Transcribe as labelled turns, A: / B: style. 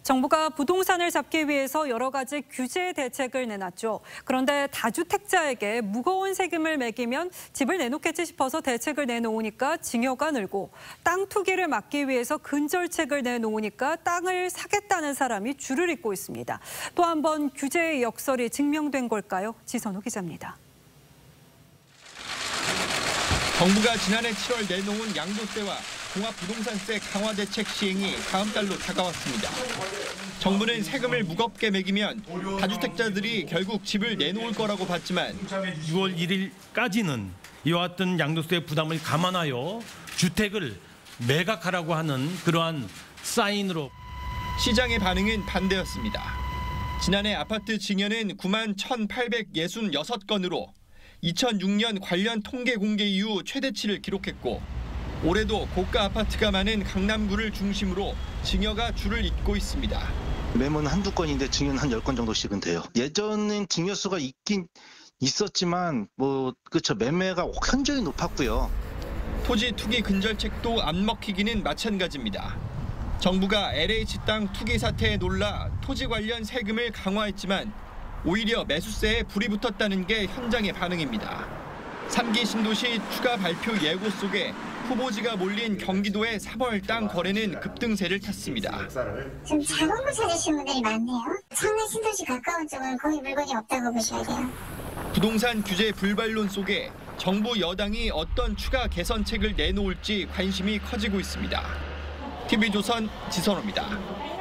A: 정부가 부동산을 잡기 위해서 여러 가지 규제 대책을 내놨죠. 그런데 다주택자에게 무거운 세금을 매기면 집을 내놓겠지 싶어서 대책을 내놓으니까 증여가 늘고, 땅 투기를 막기 위해서 근절책을 내놓으니까 땅을 사겠다는 사람이 줄을 잇고 있습니다. 또 한 번 규제의 역설이 증명된 걸까요? 지선우 기자입니다.
B: 정부가 지난해 7월 내놓은 양도세와 종합부동산세 강화 대책 시행이 다음 달로 다가왔습니다. 정부는 세금을 무겁게 매기면 다주택자들이 결국 집을 내놓을 거라고 봤지만
C: 6월 1일까지는 이와 같은 양도세 부담을 감안하여 주택을 매각하라고 하는 그러한 사인으로
B: 시장의 반응은 반대였습니다. 지난해 아파트 증여는 9만 1,866건으로 2006년 관련 통계 공개 이후 최대치를 기록했고, 올해도 고가 아파트가 많은 강남구를 중심으로 증여가 줄을 잇고 있습니다.
D: 매매는 한두 건인데 증여는 한 10건 정도씩은 돼요. 예전엔 증여 수가 있긴 있었지만 매매가 현저히 높았고요.
B: 토지 투기 근절책도 안 먹히기는 마찬가지입니다. 정부가 LH 땅 투기 사태에 놀라 토지 관련 세금을 강화했지만 오히려 매수세에 불이 붙었다는 게 현장의 반응입니다. 3기 신도시 추가 발표 예고 속에 후보지가 몰린 경기도의 3월 땅 거래는 급등세를 탔습니다.
E: 좀 작은 거 찾으시는 분들이 많네요. 성남 신도시 가까운 쪽은 거의 물건이 없다고 보셔야 돼요.
B: 부동산 규제 불발론 속에 정부 여당이 어떤 추가 개선책을 내놓을지 관심이 커지고 있습니다. TV조선 지선호입니다.